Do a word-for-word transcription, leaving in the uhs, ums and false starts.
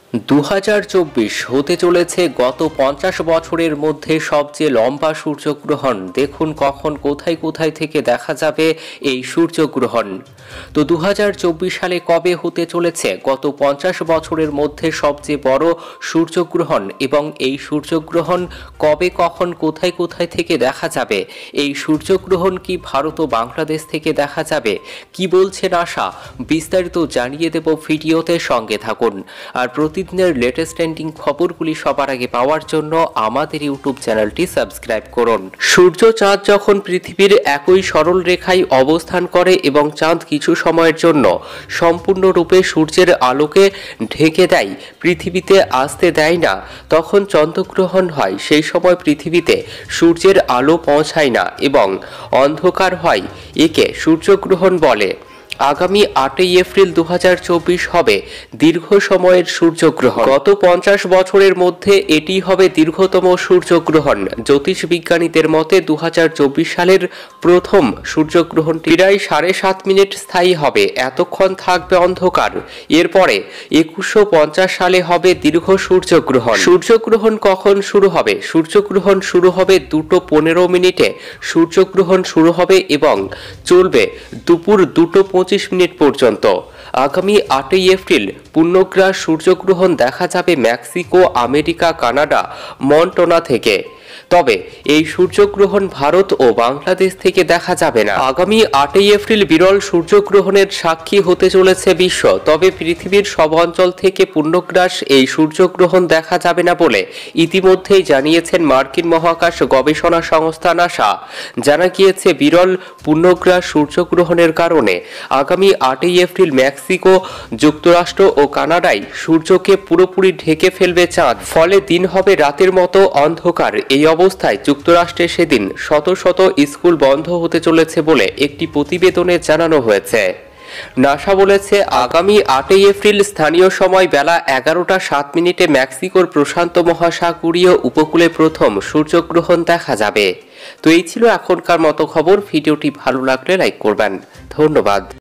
দু হাজার চব্বিশ হতে চলেছে গত পঞ্চাশ বছরের মধ্যে সবচেয়ে লম্বা সূর্যগ্রহণ। দেখুন কখন কোথায় কোথায় থেকে দেখা যাবে এই সূর্যগ্রহণ। তো দু হাজার চব্বিশ সালে কবে হতে চলেছে গত পঞ্চাশ বছরের মধ্যে সবচেয়ে বড় সূর্যগ্রহণ, এবং এই সূর্যগ্রহণ কবে কখন কোথায় কোথায় থেকে দেখা যাবে? এই সূর্যগ্রহণ কি ভারত ও বাংলাদেশ থেকে দেখা যাবে? কি বলছে নাসা? বিস্তারিত জানিয়ে দেব ভিডিওতে, সঙ্গে থাকুন। আর প্রতিদিনের লেটেস্ট ট্রেন্ডিং খবরগুলি সবার আগে পাওয়ার জন্য আমাদের ইউটিউব চ্যানেলটি সাবস্ক্রাইব করুন। সূর্য চাঁদ যখন পৃথিবীর একই সরল রেখায় অবস্থান করে এবং চাঁদ কিছু সময়ের জন্য সম্পূর্ণরূপে সূর্যের আলোকে ঢেকে দেয়, পৃথিবীতে আসতে দেয় না, তখন চন্দ্রগ্রহণ হয়। সেই সময় পৃথিবীতে সূর্যের আলো পৌঁছায় না এবং অন্ধকার হয়। একে সূর্যগ্রহণ বলে। আগামী আটই এপ্রিল দু হাজার চব্বিশ হবে দীর্ঘ সময়ের সূর্যগ্রহণ। গত পঞ্চাশ বছরের মধ্যে এটি হবে দীর্ঘতম সূর্যগ্রহণ। জ্যোতিষবিজ্ঞানীদের মতে দু হাজার চব্বিশ সালের প্রথম সূর্যগ্রহণটি প্রায় সাড়ে সাত মিনিট স্থায়ী হবে। এতক্ষণ থাকবে অন্ধকার। এরপরে একুশশো পঞ্চাশ সালে হবে দীর্ঘ সূর্যগ্রহণ। সূর্যগ্রহণ কখন শুরু হবে? সূর্যগ্রহণ শুরু হবে দুটো পনেরো মিনিটে। সূর্যগ্রহণ শুরু হবে এবং চলবে দুপুর দুটো পঁচিশ মিনিট পর্যন্ত। আগামী আটই এপ্রিল পূর্ণগ্রাস সূর্যগ্রহণ দেখা যাবে মেক্সিকো, আমেরিকা, কানাডা, মন্টানা থেকে। তবে এই সূর্যগ্রহণ ভারত ও বাংলাদেশ থেকে দেখা যাবে না। আগামী আটই এপ্রিল বিরল সূর্যগ্রহণের সাক্ষী হতে চলেছে বিশ্ব। তবে পৃথিবীর সব অঞ্চল থেকে পূর্ণগ্রাস এই সূর্যগ্রহণ দেখা যাবে না বলে ইতিমধ্যেই জানিয়েছেন মার্কিন মহাকাশ গবেষণা সংস্থা নাসা। জানা গিয়েছে, বিরল পূর্ণগ্রাস সূর্যগ্রহণের কারণে আগামী আটই এপ্রিল মেক্সিকো, যুক্তরাষ্ট্র ও কানাডায় সূর্যকে পুরোপুরি ঢেকে ফেলবে চাঁদ। ফলে দিন হবে রাতের মতো অন্ধকার। এই অবস্থায় যুক্তরাষ্ট্রে সেদিন শত শত স্কুল বন্ধ হতে চলেছে বলে একটি প্রতিবেদনে জানানো হয়েছে। নাসা বলেছে, আগামী আটই এপ্রিল স্থানীয় সময় বেলা এগারোটা সাত মিনিটে মেক্সিকোর প্রশান্ত মহাসাগরীয় উপকূলে প্রথম সূর্যগ্রহণ দেখা যাবে। তো এই ছিল এখনকার মতো খবর। ভিডিওটি ভালো লাগলে লাইক করবেন। ধন্যবাদ।